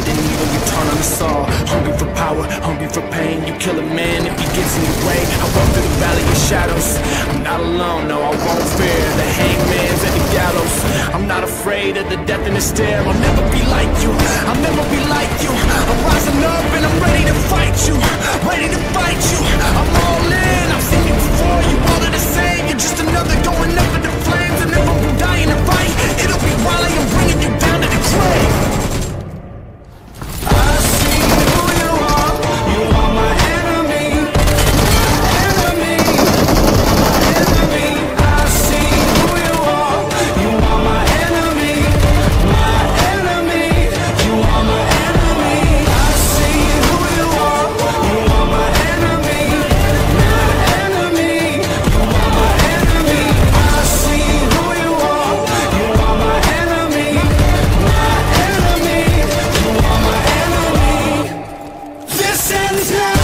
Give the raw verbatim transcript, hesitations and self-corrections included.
the needle, you turn on the saw. Hungry for power, hungry for pain. You kill a man if he gets in your way. I walk through the valley of shadows. I'm not alone, no, I won't fear the hangman's at the gallows. I'm not afraid of the death in the stare. I'll never be like you, I'll never be like you. I'm rising up and I'm ready to fight you, ready to fight you. I'm all in, I've seen you before, you all are the same. You're just another going up in the flames. And if I'm dying to fight, it'll be while I am bringing you down to the grave. I see who you are, you are my enemy, enemy, enemy. I see who you are, you are my enemy, my enemy, you are my enemy. I see who you are, you are my enemy, my enemy, you are my enemy. I see who you are, you are my enemy, my enemy, you are my enemy. This ends now.